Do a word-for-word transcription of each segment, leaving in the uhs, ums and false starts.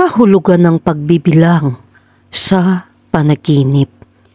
Kahulugan ng pagbibilang sa panaginip.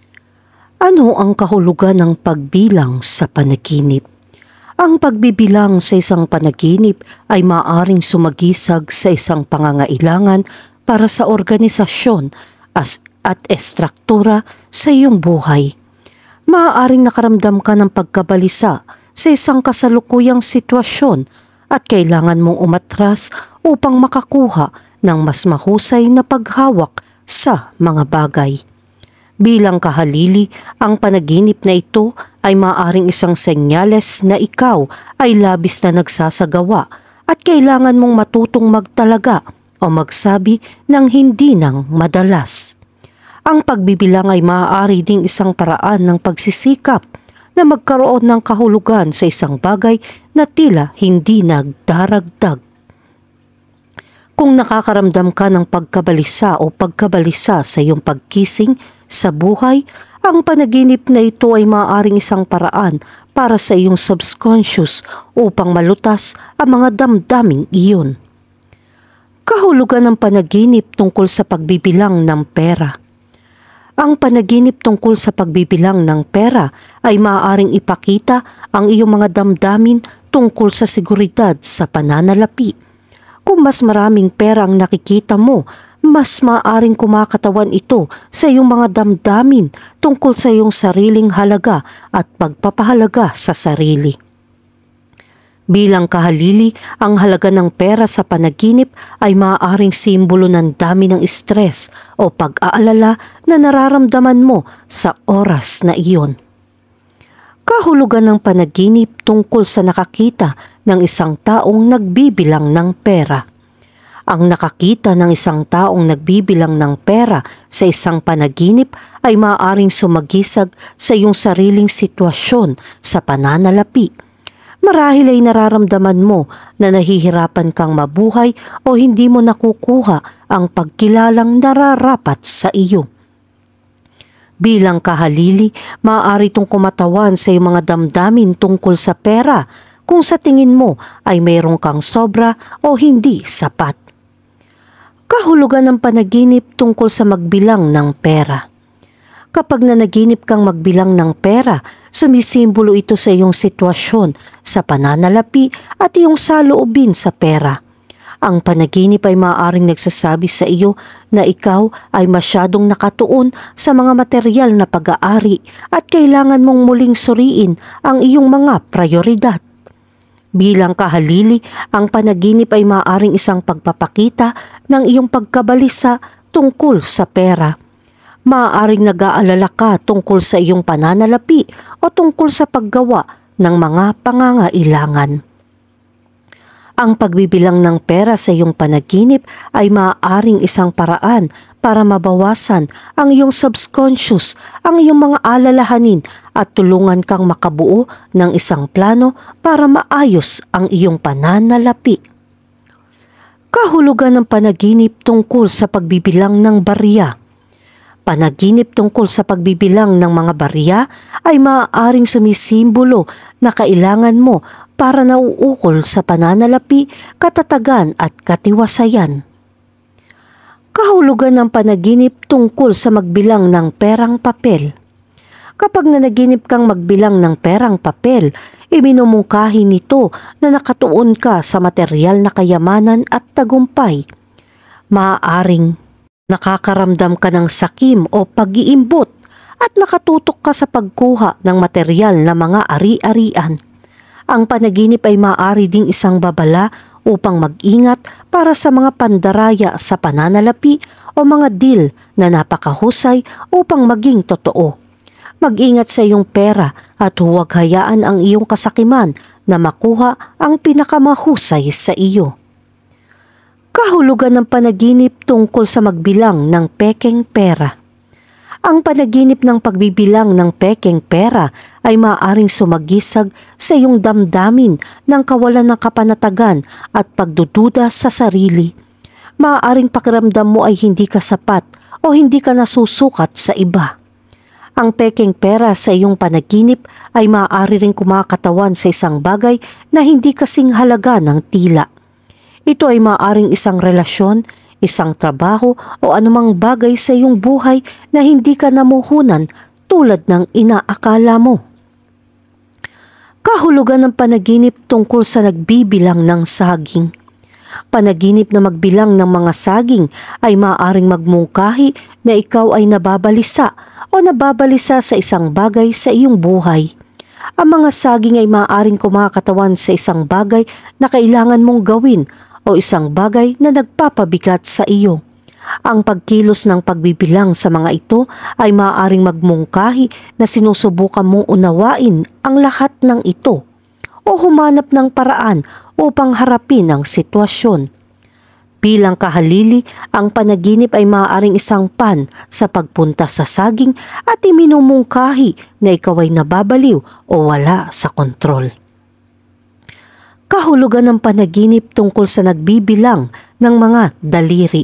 Ano ang kahulugan ng pagbilang sa panaginip? Ang pagbibilang sa isang panaginip ay maaaring sumagisag sa isang pangangailangan para sa organisasyon as at estruktura sa iyong buhay. Maaaring nakaramdam ka ng pagkabalisa sa isang kasalukuyang sitwasyon at kailangan mong umatras upang makakuha ng mas mahusay na paghawak sa mga bagay. Bilang kahalili, ang panaginip na ito ay maaaring isang senyales na ikaw ay labis na nagsasagawa at kailangan mong matutong magtalaga o magsabi ng hindi nang madalas. Ang pagbibilang ay maaari ding isang paraan ng pagsisikap na magkaroon ng kahulugan sa isang bagay na tila hindi nagdaragdag. Kung nakakaramdam ka ng pagkabalisa o pagkabalisa sa iyong pagkising sa buhay, ang panaginip na ito ay maaaring isang paraan para sa iyong subconscious upang malutas ang mga damdaming iyon. Kahulugan ng panaginip tungkol sa pagbibilang ng pera. Ang panaginip tungkol sa pagbibilang ng pera ay maaaring ipakita ang iyong mga damdamin tungkol sa seguridad sa pananalapi. Kung mas maraming pera ang nakikita mo, mas maaaring kumakatawan ito sa iyong mga damdamin tungkol sa iyong sariling halaga at pagpapahalaga sa sarili. Bilang kahalili, ang halaga ng pera sa panaginip ay maaaring simbolo ng dami ng stress o pag-aalala na nararamdaman mo sa oras na iyon. Kahulugan ng panaginip tungkol sa nakakita ng isang taong nagbibilang ng pera. Ang nakakita ng isang taong nagbibilang ng pera sa isang panaginip ay maaaring sumagisag sa iyong sariling sitwasyon sa pananalapi. Marahil ay nararamdaman mo na nahihirapan kang mabuhay o hindi mo nakukuha ang pagkilalang nararapat sa iyo. Bilang kahalili, maaari itong kumatawan sa iyong mga damdamin tungkol sa pera kung sa tingin mo ay mayroong kang sobra o hindi sapat. Kahulugan ng panaginip tungkol sa magbilang ng pera. Kapag nanaginip kang magbilang ng pera, sumisimbolo ito sa iyong sitwasyon sa pananalapi at iyong saloobin sa pera. Ang panaginip ay maaaring nagsasabi sa iyo na ikaw ay masyadong nakatuon sa mga materyal na pag-aari at kailangan mong muling suriin ang iyong mga prioridad. Bilang kahalili, ang panaginip ay maaaring isang pagpapakita ng iyong pagkabalisa tungkol sa pera. Maaaring nag-aalala ka tungkol sa iyong pananalapi o tungkol sa paggawa ng mga pangangailangan. Ang pagbibilang ng pera sa iyong panaginip ay maaaring isang paraan para mabawasan ang iyong subconscious, ang iyong mga alalahanin at tulungan kang makabuo ng isang plano para maayos ang iyong pananalapi. Kahulugan ng panaginip tungkol sa pagbibilang ng barya. Panaginip tungkol sa pagbibilang ng mga barya ay maaaring sumisimbolo na kailangan mo para nauukol sa pananalapi, katatagan at katiwasayan. Kahulugan ng panaginip tungkol sa magbilang ng perang papel. Kapag nanaginip kang magbilang ng perang papel, iminumungkahi nito na nakatuon ka sa materyal na kayamanan at tagumpay. Maaaring nakakaramdam ka ng sakim o pag-iimbot at nakatutok ka sa pagkuha ng materyal na mga ari-arian. Ang panaginip ay maaari ding isang babala upang mag-ingat para sa mga pandaraya sa pananalapi o mga deal na napakahusay upang maging totoo. Mag-ingat sa iyong pera at huwag hayaan ang iyong kasakiman na makuha ang pinakamahusay sa iyo. Kahulugan ng panaginip tungkol sa magbilang ng pekeng pera. Ang panaginip ng pagbibilang ng pekeng pera ay maaaring sumagisag sa iyong damdamin ng kawalan ng kapanatagan at pagdududa sa sarili. Maaaring pakiramdam mo ay hindi ka sapat o hindi ka nasusukat sa iba. Ang pekeng pera sa iyong panaginip ay maaari ring kumakatawan sa isang bagay na hindi kasing halaga ng tila. Ito ay maaaring isang relasyon, isang trabaho o anumang bagay sa iyong buhay na hindi ka namuhunan tulad ng inaakala mo. Kahulugan ng panaginip tungkol sa nagbibilang ng saging. Panaginip na magbilang ng mga saging ay maaaring magmungkahi na ikaw ay nababalisa o nababalisa sa isang bagay sa iyong buhay. Ang mga saging ay maaaring kumakatawan sa isang bagay na kailangan mong gawin o isang bagay na nagpapabigat sa iyo. Ang pagkilos ng pagbibilang sa mga ito ay maaaring magmungkahi na sinusubukan mong unawain ang lahat ng ito o humanap ng paraan upang harapin ang sitwasyon. Bilang kahalili, ang panaginip ay maaaring isang pan sa pagpunta sa saging at iminumungkahi na ikaw ay nababaliw o wala sa kontrol. Kahulugan ng panaginip tungkol sa nagbibilang ng mga daliri.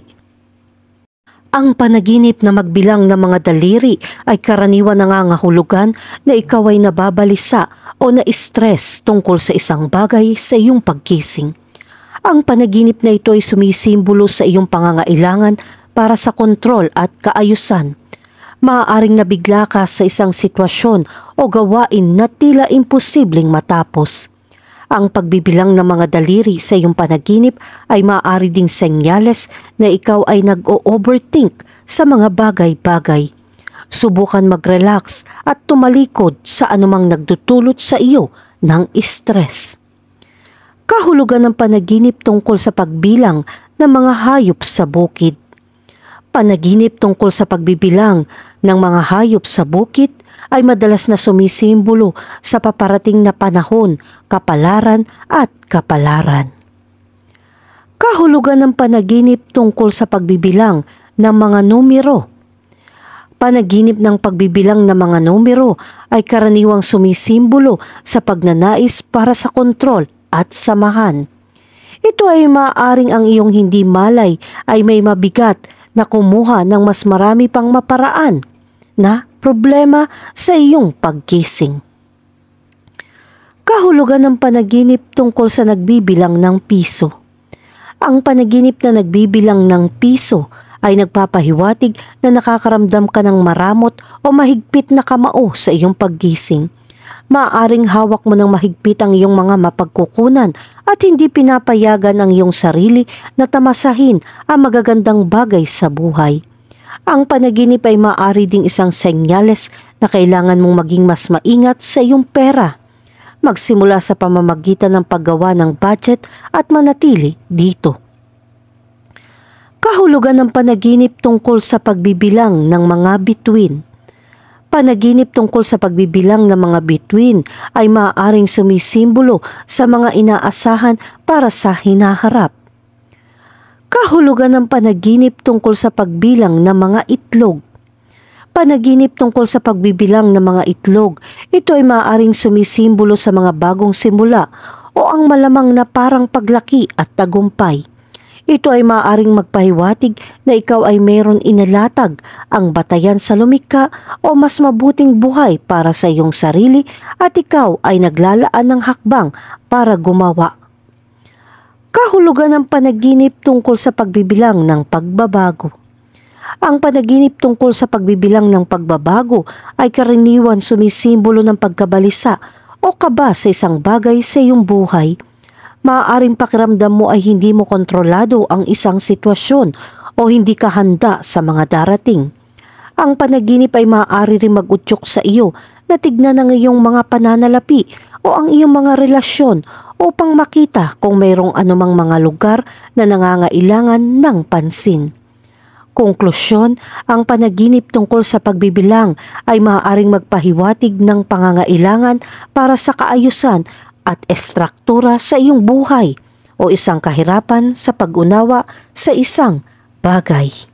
Ang panaginip na magbilang ng mga daliri ay karaniwan nangangahulugan na ikaw ay nababalisa o na-stress tungkol sa isang bagay sa iyong pagkising. Ang panaginip na ito ay sumisimbolo sa iyong pangangailangan para sa kontrol at kaayusan. Maaaring nabigla ka sa isang sitwasyon o gawain na tila imposibleng matapos. Ang pagbibilang ng mga daliri sa iyong panaginip ay maaari ding senyales na ikaw ay nag-o-overthink sa mga bagay-bagay. Subukan mag-relax at tumalikod sa anumang nagdudulot sa iyo ng stress. Kahulugan ng panaginip tungkol sa pagbilang ng mga hayop sa bukid. Panaginip tungkol sa pagbibilang ng mga hayop sa bukid ay madalas na sumisimbolo sa paparating na panahon, kapalaran at kapalaran. Kahulugan ng panaginip tungkol sa pagbibilang ng mga numero. Panaginip ng pagbibilang ng mga numero ay karaniwang sumisimbolo sa pagnanais para sa kontrol at samahan. Ito ay maaaring ang iyong hindi malay ay may mabigat na kumuha ng mas marami pang maparaan na problema sa iyong pagkising. Kahulugan ng panaginip tungkol sa nagbibilang ng piso. Ang panaginip na nagbibilang ng piso ay nagpapahiwatig na nakakaramdam ka ng maramot o mahigpit na kamao sa iyong paggising. Maaaring hawak mo ng mahigpit ang iyong mga mapagkukunan at hindi pinapayagan ang iyong sarili na tamasahin ang magagandang bagay sa buhay. Ang panaginip ay maaari ding isang senyales na kailangan mong maging mas maingat sa iyong pera. Magsimula sa pamamagitan ng paggawa ng budget at manatili dito. Kahulugan ng panaginip tungkol sa pagbibilang ng mga bituin. Panaginip tungkol sa pagbibilang ng mga bituin ay maaaring sumisimbolo sa mga inaasahan para sa hinaharap. Kahulugan ng panaginip tungkol sa pagbilang ng mga itlog. Panaginip tungkol sa pagbibilang ng mga itlog, ito ay maaaring sumisimbolo sa mga bagong simula o ang malamang na parang paglaki at tagumpay. Ito ay maaaring magpahiwatig na ikaw ay mayroon inalatag ang batayan sa lumikha o mas mabuting buhay para sa iyong sarili at ikaw ay naglalaan ng hakbang para gumawa. Kahulugan ng panaginip tungkol sa pagbibilang ng pagbabago. Ang panaginip tungkol sa pagbibilang ng pagbabago ay karaniwan sumisimbolo ng pagkabalisa o kaba sa isang bagay sa iyong buhay. Maaaring pakiramdam mo ay hindi mo kontrolado ang isang sitwasyon o hindi ka handa sa mga darating. Ang panaginip ay maaari rin mag-utyok sa iyo na tignan ang iyong mga pananalapi o ang iyong mga relasyon upang makita kung mayroong anumang mga lugar na nangangailangan ng pansin. Konklusyon, ang panaginip tungkol sa pagbibilang ay maaaring magpahiwatig ng pangangailangan para sa kaayusan at estruktura sa iyong buhay o isang kahirapan sa pag-unawa sa isang bagay.